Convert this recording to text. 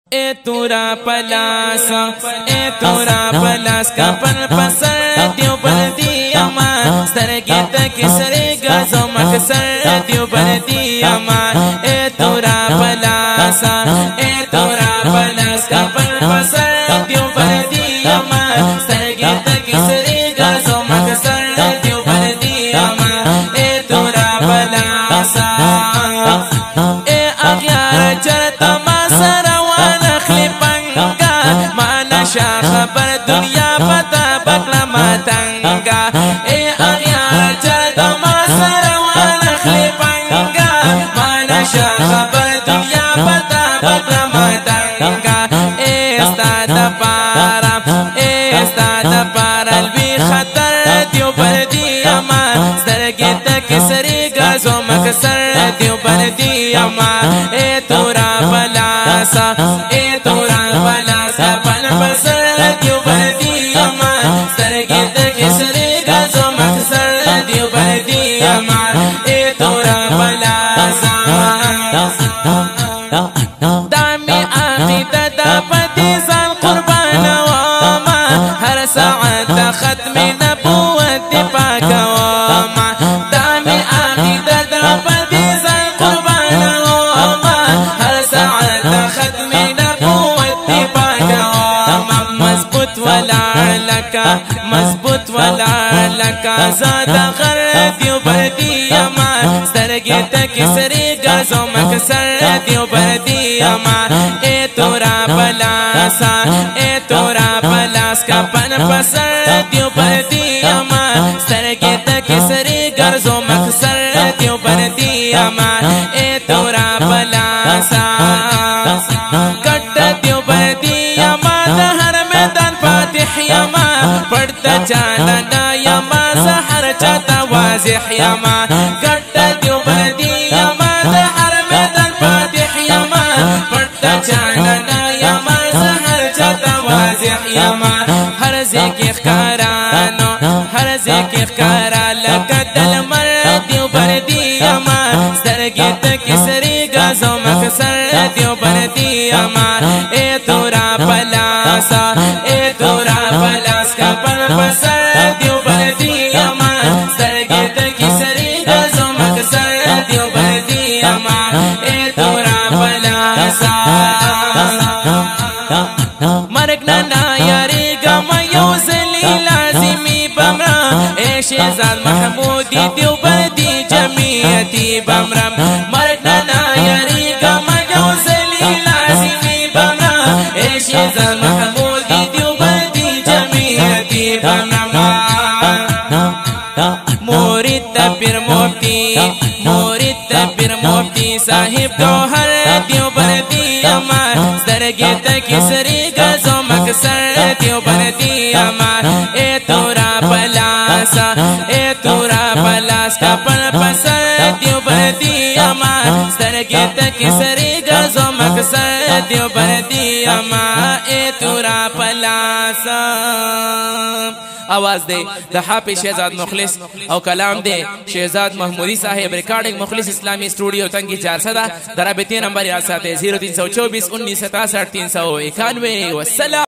اے تورا پلاسا اے تورا پلاس کا پن پسر دیو بردی اما سرگی تک سرے گازو مکسر دیو بردی اما اے تورا پلاسا اے تورا پلاس کا پن پسر دیو بردی اما سرگی تک سرے گازو مکسر دیو بردی اما اے تورا پلاسا اے اغیار چرتا ما سروان اخلی پنگا ما نشا خبر دنیا پتا بکلا ماتنگا اے اغیار چرتا ما سروان اخلی پنگا ما نشا خبر دنیا پتا بکلا ماتنگا اے استاد پارا اے استاد پارا الوی خطر دیو بردی اما سرگی تک سری گازو مکسر دیو بردی اما اے تورا پلاسا اے تورا پلاسا پن پسر دیو بردی اما سرگی تک سری گازو مکسر دیو بردی اما اے تورا پلاسا دامی آخیت دا پتی زال قربان واما ہر ساعت ختم نبوت پاک واما دامی آخیت دا پتی زال قربان واما ہر ساعت ختم نبوت پاک واما مضبوط ولا لکا زاد غر دیو بردی اما سرگی تک سری گازو مکسر دیو بردی اما اے تورا پلاسا اے تورا پلاس کا پن پسر دیو بردی اما سرگی تک سری گازو مکسر دیو بردی اما اے تورا پلاسا کٹ دیو بردی اما دہر میدان فاتح یما پڑتا چانا یما سحر چاہتا واضح یما کٹ دیو بردی یما دہر میدان فاتح یما پڑتا چانا یما سحر چاہتا واضح یما ہر ذکر خارانو ہر ذکر خارا لکدل مر دیو بردی یما سرگی تک سری گازو مکسر دیو بردی یما اے تورا پلاسا اے تورا پلاس کا پن پسر دیو بردی یما سرگی تک سری گازو مکسر دیو بردی یما اے تورا پلاسا مرگ نانا یاری گم یوزلی لازمی بمرا اے شہزاد محمودی دیو بردی جمعیتی بمرا مرگ نانا یاری گم یوزلی لازمی بمرا اے شہزاد محمودی دیو بردی جمعیتی بمرا مورد پیر مفتی صاحب گوہر دیو بردی اما سرگی تک سری گازو مکسر دیو بردی اما اے تورا پلاسا اے تورا پلاس کا پن پسر دیو بردی اما سرگی تک سری گازو مکسر دیو بردی اما اے تورا پلاسا آواز دے دا حافظ شہزاد مخلص او کلام دے شہزاد محمودی صاحب ریکارڈنگ مخلص اسلامی اسٹوڈیو تنگی 400 درابطی نمبر 0324 1967 391 والسلام.